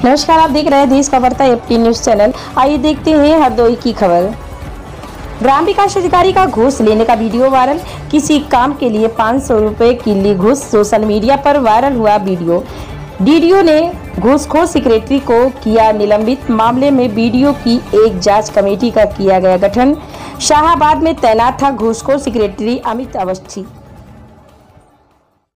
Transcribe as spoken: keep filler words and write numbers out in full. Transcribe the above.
नमस्कार, आप देख रहे हैं देश का बढ़ता एपी न्यूज चैनल। आइए देखते हैं हरदोई की खबर। ग्राम विकास अधिकारी का घूस लेने का वीडियो वायरल। किसी काम के लिए पाँच सौ रुपए की ली घूस। सोशल मीडिया पर वायरल हुआ वीडियो। डीडीओ ने घूसखोर सेक्रेटरी को किया निलंबित। मामले में बीडीओ की एक जांच कमेटी का किया गया गठन। शाहाबाद में तैनात था घूसखोर सेक्रेटरी अमित अवस्थी।